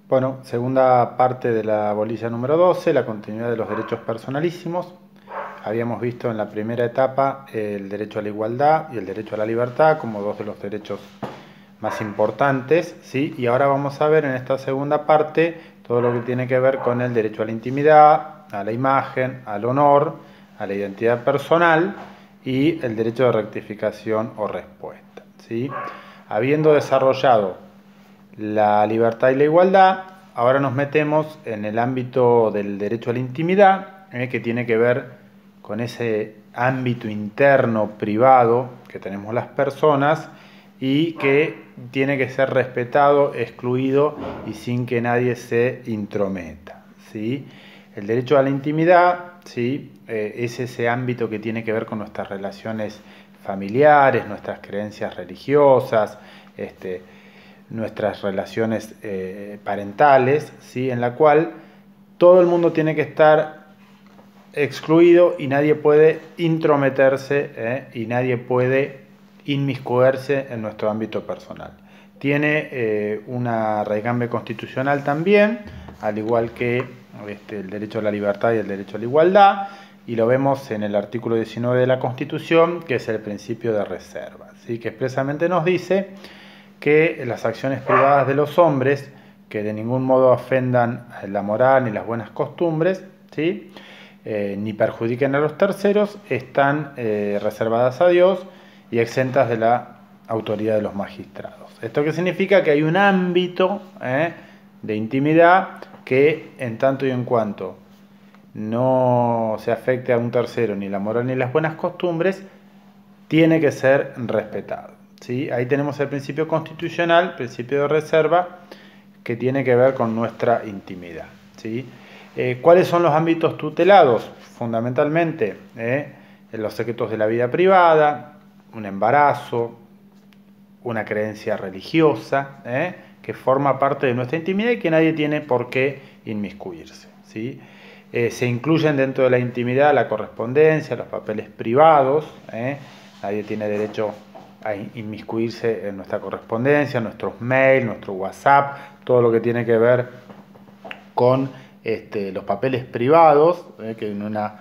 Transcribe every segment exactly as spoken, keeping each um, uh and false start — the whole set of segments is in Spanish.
Bueno, segunda parte de la bolilla número doce, la continuidad de los derechos personalísimos. Habíamos visto en la primera etapa el derecho a la igualdad y el derecho a la libertad como dos de los derechos más importantes, ¿sí? Y ahora vamos a ver en esta segunda parte todo lo que tiene que ver con el derecho a la intimidad, a la imagen, al honor, a la identidad personal y el derecho de rectificación o respuesta, ¿sí? Habiendo desarrollado la libertad y la igualdad, ahora nos metemos en el ámbito del derecho a la intimidad, eh, que tiene que ver con ese ámbito interno privado que tenemos las personas y que tiene que ser respetado, excluido y sin que nadie se intrometa, ¿sí? El derecho a la intimidad, ¿sí? eh, es ese ámbito que tiene que ver con nuestras relaciones familiares, nuestras creencias religiosas, este, nuestras relaciones eh, parentales, ¿sí? En la cual todo el mundo tiene que estar excluido y nadie puede intrometerse ¿eh? y nadie puede inmiscuirse en nuestro ámbito personal. Tiene eh, una raigambre constitucional también, al igual que este, el derecho a la libertad y el derecho a la igualdad, y lo vemos en el artículo diecinueve de la Constitución, que es el principio de reserva, ¿sí? Que expresamente nos dice que las acciones privadas de los hombres, que de ningún modo ofendan la moral ni las buenas costumbres, ¿sí? eh, ni perjudiquen a los terceros, están eh, reservadas a Dios y exentas de la autoridad de los magistrados. ¿Esto qué significa? Que hay un ámbito eh, de intimidad que, en tanto y en cuanto no se afecte a un tercero ni la moral ni las buenas costumbres, tiene que ser respetado, ¿sí? Ahí tenemos el principio constitucional, principio de reserva, que tiene que ver con nuestra intimidad, ¿sí? Eh, ¿Cuáles son los ámbitos tutelados? Fundamentalmente, eh, los secretos de la vida privada, un embarazo, una creencia religiosa, eh, que forma parte de nuestra intimidad y que nadie tiene por qué inmiscuirse, ¿sí? Eh, se incluyen dentro de la intimidad la correspondencia, los papeles privados, eh, nadie tiene derecho a inmiscuirse en nuestra correspondencia, nuestros mails, nuestro WhatsApp, todo lo que tiene que ver con este, los papeles privados, eh, que en una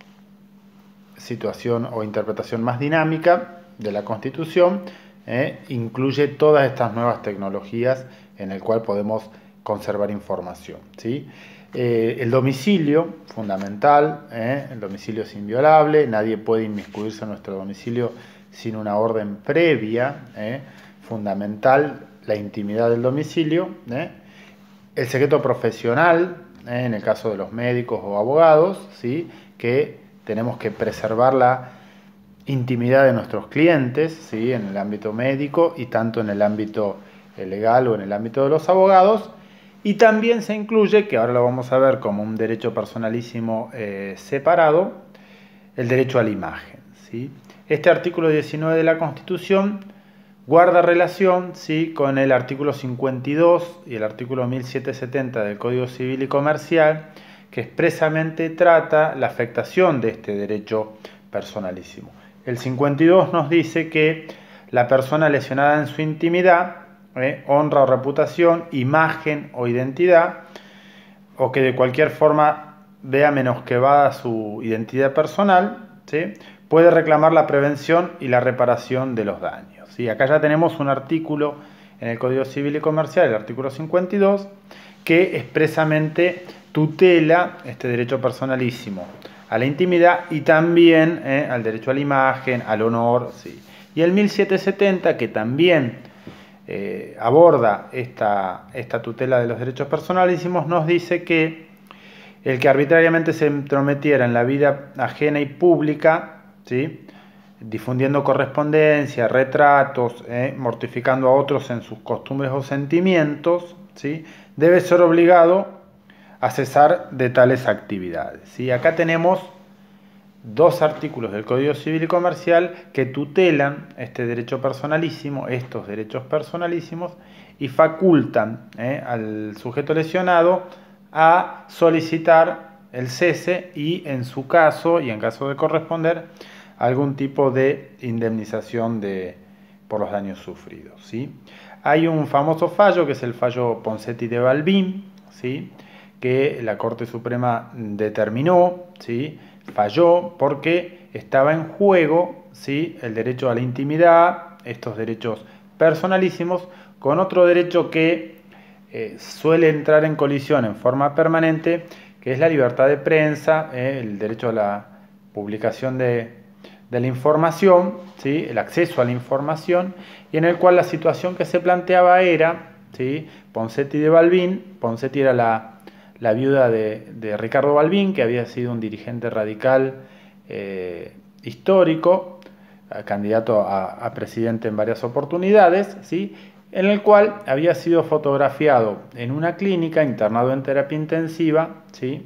situación o interpretación más dinámica de la Constitución eh, incluye todas estas nuevas tecnologías en el cual podemos conservar información, ¿sí? Eh, el domicilio, fundamental, eh, el domicilio es inviolable, nadie puede inmiscuirse en nuestro domicilio sin una orden previa, eh, fundamental la intimidad del domicilio, eh. El secreto profesional, eh, en el caso de los médicos o abogados, ¿sí? Que tenemos que preservar la intimidad de nuestros clientes, ¿sí? En el ámbito médico y tanto en el ámbito legal o en el ámbito de los abogados. Y también se incluye, que ahora lo vamos a ver como un derecho personalísimo eh, separado, el derecho a la imagen, ¿sí? Este artículo diecinueve de la Constitución guarda relación, ¿sí? Con el artículo cincuenta y dos y el artículo mil setecientos setenta del Código Civil y Comercial, que expresamente trata la afectación de este derecho personalísimo. El cincuenta y dos nos dice que la persona lesionada en su intimidad, eh, honra o reputación, imagen o identidad, o que de cualquier forma vea menoscabada su identidad personal, ¿sí? Puede reclamar la prevención y la reparación de los daños, ¿sí? Acá ya tenemos un artículo en el Código Civil y Comercial, el artículo cincuenta y dos, que expresamente tutela este derecho personalísimo a la intimidad y también eh, al derecho a la imagen, al honor, ¿sí? Y el mil setecientos setenta, que también eh, aborda esta, esta tutela de los derechos personalísimos, nos dice que el que arbitrariamente se entrometiera en la vida ajena y pública, ¿sí? Difundiendo correspondencia, retratos, eh, mortificando a otros en sus costumbres o sentimientos, ¿sí? Debe ser obligado a cesar de tales actividades, ¿sí? Acá tenemos dos artículos del Código Civil y Comercial que tutelan este derecho personalísimo, estos derechos personalísimos, y facultan eh, al sujeto lesionado a solicitar el cese y, en su caso, y en caso de corresponder, algún tipo de indemnización de, por los daños sufridos, ¿sí? hay un famoso fallo que es el fallo Ponseti de Balbín, ¿sí? Que la Corte Suprema determinó, ¿sí? Falló porque estaba en juego, ¿sí? El derecho a la intimidad, estos derechos personalísimos, con otro derecho que eh, suele entrar en colisión en forma permanente, que es la libertad de prensa, eh, el derecho a la publicación de, de la información, ¿sí? El acceso a la información, y en el cual la situación que se planteaba era, ¿sí? Ponseti de Balbín, Ponseti era la, la viuda de, de Ricardo Balbín, que había sido un dirigente radical eh, histórico, candidato a, a presidente en varias oportunidades, ¿sí? En el cual había sido fotografiado en una clínica, internado en terapia intensiva, ¿sí?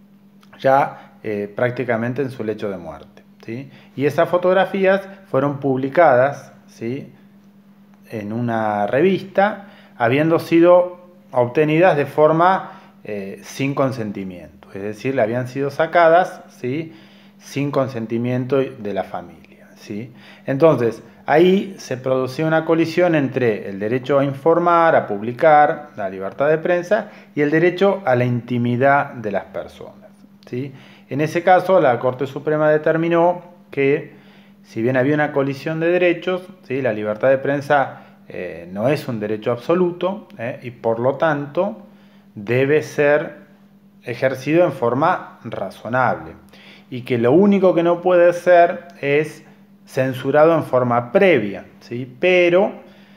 Ya eh, prácticamente en su lecho de muerte, ¿sí? Y esas fotografías fueron publicadas, ¿sí? En una revista, habiendo sido obtenidas de forma eh, sin consentimiento, es decir, le habían sido sacadas, ¿sí? Sin consentimiento de la familia, ¿sí? Entonces, ahí se producía una colisión entre el derecho a informar, a publicar, la libertad de prensa, y el derecho a la intimidad de las personas, ¿sí? En ese caso, la Corte Suprema determinó que, si bien había una colisión de derechos, ¿sí? La libertad de prensa eh, no es un derecho absoluto, ¿eh? Y por lo tanto debe ser ejercido en forma razonable, y que lo único que no puede ser es censurado en forma previa, ¿sí? Pero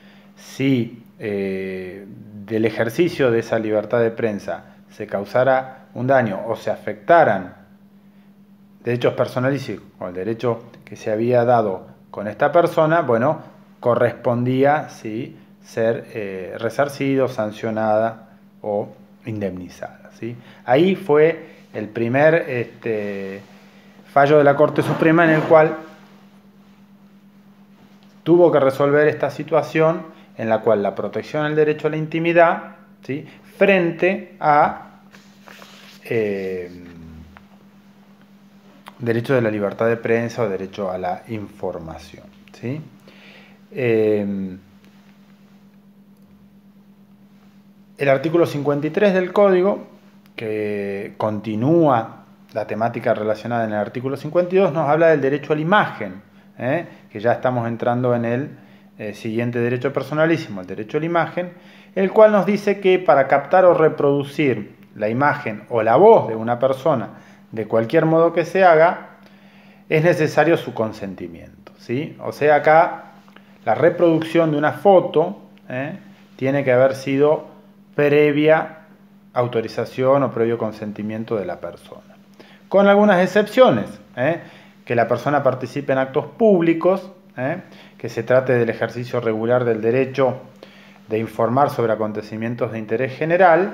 si eh, del ejercicio de esa libertad de prensa se causara un daño o se afectaran derechos personalísimos o el derecho que se había dado con esta persona, bueno, correspondía, ¿sí? Ser eh, resarcido, sancionada o indemnizada, ¿sí? Ahí fue el primer este, fallo de la Corte Suprema en el cual tuvo que resolver esta situación en la cual la protección al derecho a la intimidad, ¿sí? Frente a eh, derecho de la libertad de prensa o derecho a la información, ¿sí? Eh, el artículo cincuenta y tres del Código, que continúa la temática relacionada en el artículo cincuenta y dos, nos habla del derecho a la imagen, ¿eh? Que ya estamos entrando en el eh, siguiente derecho personalísimo, el derecho a la imagen, el cual nos dice que para captar o reproducir la imagen o la voz de una persona, de cualquier modo que se haga, es necesario su consentimiento, ¿sí? O sea, acá la reproducción de una foto ¿eh? tiene que haber sido previa autorización o previo consentimiento de la persona. Con algunas excepciones, ¿eh? Que la persona participe en actos públicos, ¿eh? Que se trate del ejercicio regular del derecho de informar sobre acontecimientos de interés general,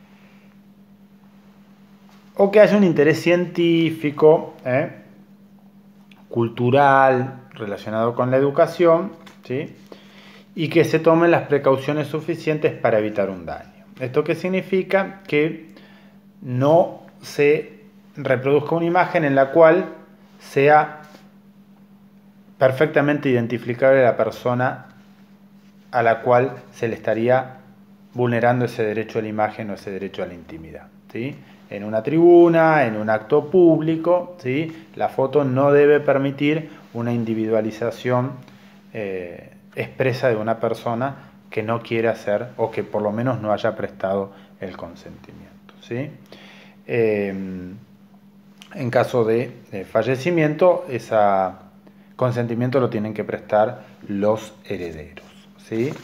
o que haya un interés científico, ¿eh? cultural, relacionado con la educación, ¿sí? Y que se tomen las precauciones suficientes para evitar un daño. ¿Esto qué significa? Que no se reproduzca una imagen en la cual sea perfectamente identificable la persona a la cual se le estaría vulnerando ese derecho a la imagen o ese derecho a la intimidad, ¿sí? En una tribuna, en un acto público, ¿sí? La foto no debe permitir una individualización eh, expresa de una persona que no quiere hacer o que por lo menos no haya prestado el consentimiento, ¿sí? Eh, en caso de, de fallecimiento, ese consentimiento lo tienen que prestar los herederos, ¿sí?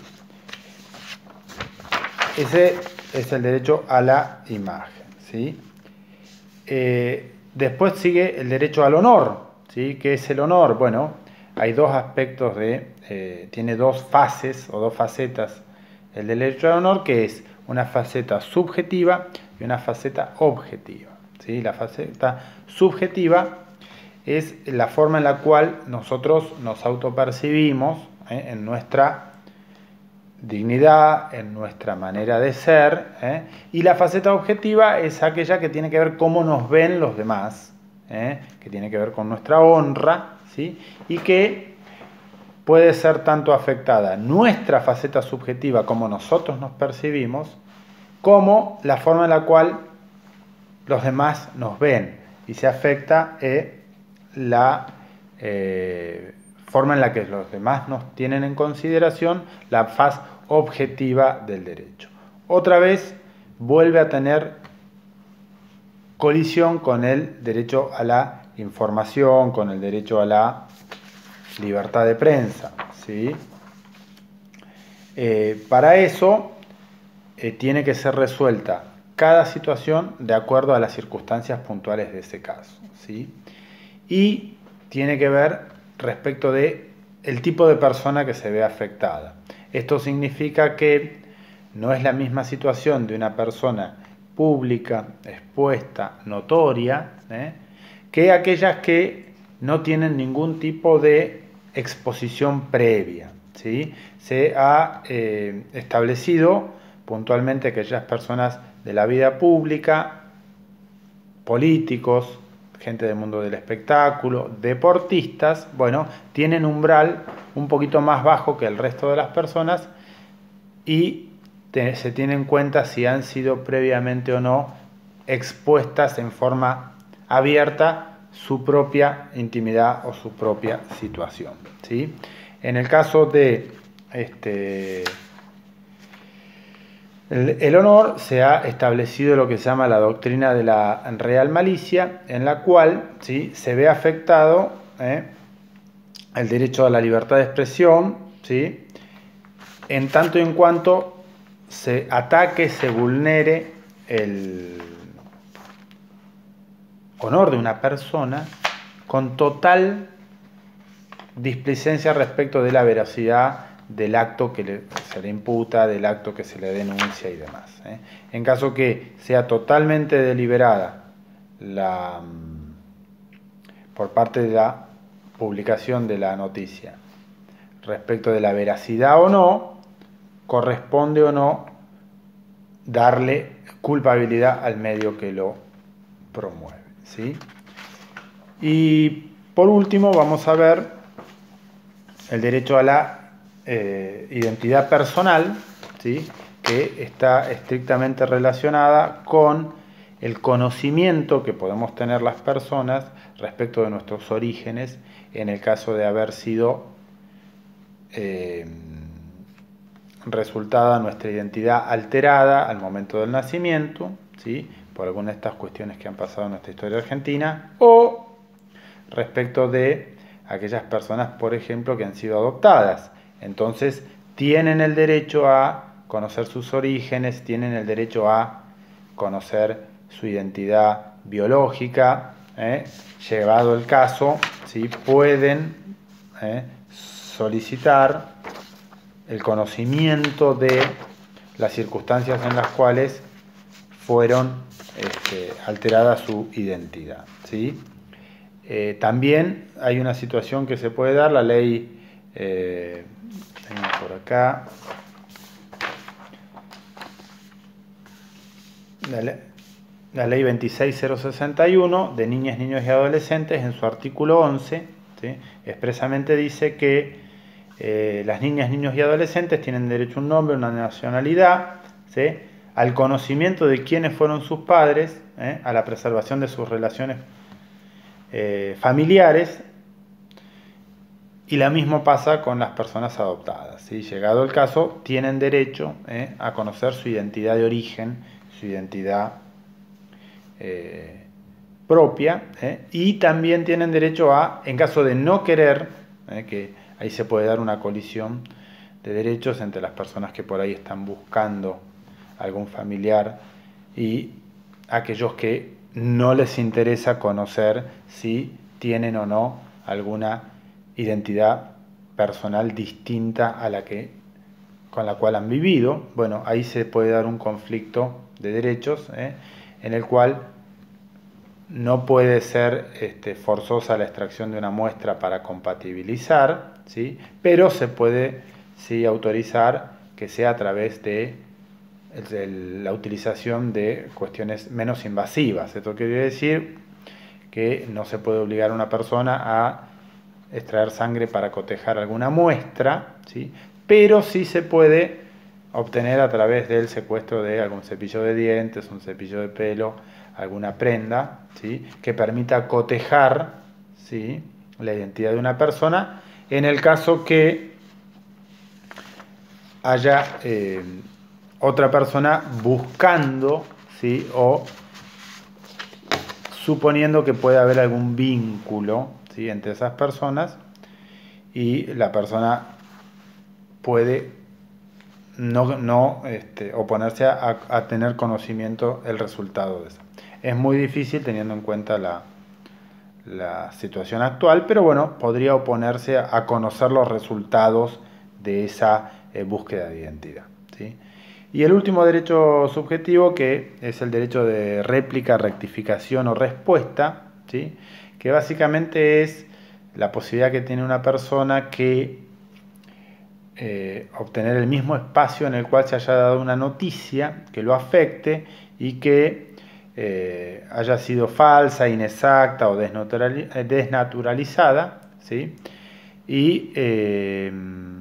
Ese es el derecho a la imagen, ¿sí? Eh, después sigue el derecho al honor, ¿sí? ¿Qué es el honor? Bueno, hay dos aspectos de, eh, tiene dos fases o dos facetas el derecho al honor, que es una faceta subjetiva y una faceta objetiva, ¿sí? La faceta subjetiva es la forma en la cual nosotros nos autopercibimos ¿eh? en nuestra dignidad, en nuestra manera de ser, ¿eh? Y la faceta objetiva es aquella que tiene que ver cómo nos ven los demás, ¿eh? Que tiene que ver con nuestra honra, ¿sí? Y que puede ser tanto afectada nuestra faceta subjetiva, como nosotros nos percibimos, como la forma en la cual los demás nos ven, y se afecta eh, la eh, forma en la que los demás nos tienen en consideración, la faz objetiva del derecho. Otra vez vuelve a tener colisión con el derecho a la información, con el derecho a la libertad de prensa, ¿sí? Eh, para eso eh, tiene que ser resuelta cada situación de acuerdo a las circunstancias puntuales de ese caso, ¿sí? Y tiene que ver respecto de el tipo de persona que se ve afectada. Esto significa que no es la misma situación de una persona pública, expuesta, notoria, ¿eh? que aquellas que no tienen ningún tipo de exposición previa, ¿sí? Se ha eh, establecido puntualmente que aquellas personas de la vida pública, políticos, gente del mundo del espectáculo, deportistas, bueno, tienen umbral un poquito más bajo que el resto de las personas y te, se tiene en cuenta si han sido previamente o no expuestas en forma abierta su propia intimidad o su propia situación, ¿sí? En el caso de este, el, el honor, se ha establecido lo que se llama la doctrina de la real malicia, en la cual, ¿sí?, se ve afectado ¿eh? el derecho a la libertad de expresión, ¿sí?, en tanto y en cuanto se ataque, se vulnere el honor de una persona con total displicencia respecto de la veracidad del acto que le, se le imputa, del acto que se le denuncia y demás, ¿eh? En caso que sea totalmente deliberada la, por parte de la publicación de la noticia respecto de la veracidad o no, corresponde o no darle culpabilidad al medio que lo promueve, ¿sí? Y por último vamos a ver el derecho a la eh, identidad personal, ¿sí?, que está estrictamente relacionada con el conocimiento que podemos tener las personas respecto de nuestros orígenes en el caso de haber sido eh, resultada nuestra identidad alterada al momento del nacimiento, ¿sí?, por alguna de estas cuestiones que han pasado en nuestra historia argentina, o respecto de aquellas personas, por ejemplo, que han sido adoptadas. Entonces, tienen el derecho a conocer sus orígenes, tienen el derecho a conocer su identidad biológica, ¿eh? Llevado el caso, ¿sí?, pueden ¿eh? solicitar el conocimiento de las circunstancias en las cuales fueron este, alterada su identidad, ¿sí? Eh, también hay una situación que se puede dar, la ley, eh, tenemos por acá, la ley, la ley veintiséis mil sesenta y uno de niñas, niños y adolescentes, en su artículo once, ¿sí?, expresamente dice que eh, las niñas, niños y adolescentes tienen derecho a un nombre, una nacionalidad, ¿sí?, al conocimiento de quiénes fueron sus padres, ¿eh? a la preservación de sus relaciones eh, familiares, y lo mismo pasa con las personas adoptadas, ¿sí? Llegado el caso, tienen derecho ¿eh? a conocer su identidad de origen, su identidad eh, propia, ¿eh? y también tienen derecho a, en caso de no querer, ¿eh? que ahí se puede dar una colisión de derechos entre las personas que por ahí están buscando algún familiar y aquellos que no les interesa conocer si tienen o no alguna identidad personal distinta a la que con la cual han vivido. Bueno, ahí se puede dar un conflicto de derechos ¿eh? en el cual no puede ser este, forzosa la extracción de una muestra para compatibilizar, ¿sí?, pero se puede sí autorizar que sea a través de la utilización de cuestiones menos invasivas. Esto quiere decir que no se puede obligar a una persona a extraer sangre para cotejar alguna muestra, ¿sí? Pero sí se puede obtener a través del secuestro de algún cepillo de dientes, un cepillo de pelo, alguna prenda, ¿sí? Que permita cotejar, ¿sí?, la identidad de una persona en el caso que haya eh, otra persona buscando, ¿sí?, o suponiendo que puede haber algún vínculo, ¿sí?, entre esas personas, y la persona puede no, no este, oponerse a, a tener conocimiento el resultado de eso. Es muy difícil teniendo en cuenta la, la situación actual, pero bueno, podría oponerse a, a conocer los resultados de esa eh, búsqueda de identidad, ¿sí? Y el último derecho subjetivo, que es el derecho de réplica, rectificación o respuesta, ¿sí?, que básicamente es la posibilidad que tiene una persona que eh, obtener el mismo espacio en el cual se haya dado una noticia que lo afecte y que eh, haya sido falsa, inexacta o desnaturalizada, ¿sí?, y eh,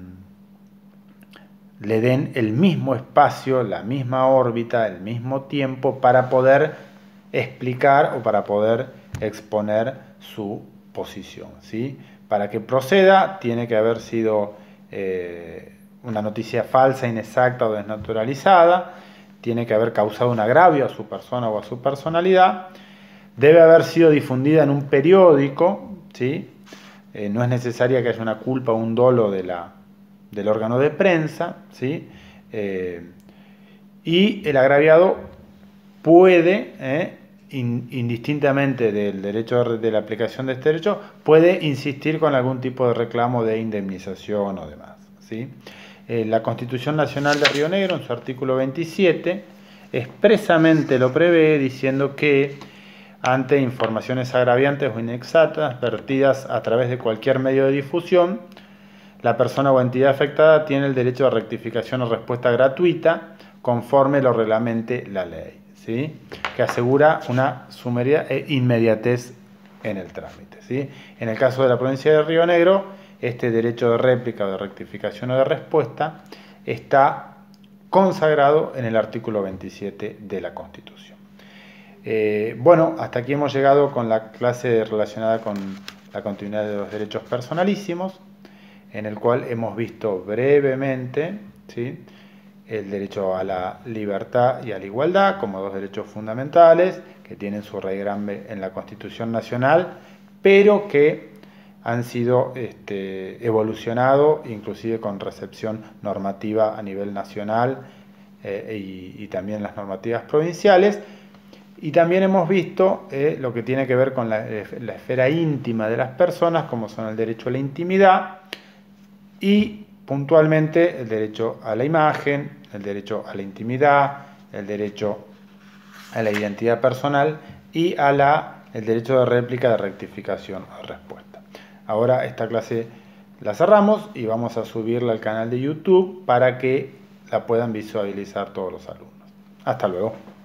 le den el mismo espacio, la misma órbita, el mismo tiempo para poder explicar o para poder exponer su posición, ¿sí? Para que proceda tiene que haber sido eh, una noticia falsa, inexacta o desnaturalizada, tiene que haber causado un agravio a su persona o a su personalidad, debe haber sido difundida en un periódico, ¿sí? Eh, no es necesaria que haya una culpa o un dolo de la, del órgano de prensa, ¿sí? Eh, y el agraviado puede, eh, in, indistintamente del derecho de la aplicación de este derecho, puede insistir con algún tipo de reclamo de indemnización o demás, ¿sí? Eh, la Constitución Nacional de Río Negro, en su artículo veintisiete, expresamente lo prevé diciendo que ante informaciones agraviantes o inexactas vertidas a través de cualquier medio de difusión, la persona o entidad afectada tiene el derecho a rectificación o respuesta gratuita conforme lo reglamente la ley, ¿sí?, que asegura una sumeridad e inmediatez en el trámite, ¿sí? En el caso de la provincia de Río Negro, este derecho de réplica o de rectificación o de respuesta está consagrado en el artículo veintisiete de la Constitución. Eh, bueno, hasta aquí hemos llegado con la clase relacionada con la continuidad de los derechos personalísimos, en el cual hemos visto brevemente, ¿sí?, el derecho a la libertad y a la igualdad como dos derechos fundamentales que tienen su raigambre en la Constitución Nacional, pero que han sido este, evolucionados, inclusive con recepción normativa a nivel nacional eh, y, y también las normativas provinciales. Y también hemos visto eh, lo que tiene que ver con la, la esfera íntima de las personas, como son el derecho a la intimidad y puntualmente el derecho a la imagen, el derecho a la intimidad, el derecho a la identidad personal y a la, el derecho de réplica, de rectificación o respuesta. Ahora esta clase la cerramos y vamos a subirla al canal de YouTube para que la puedan visualizar todos los alumnos. Hasta luego.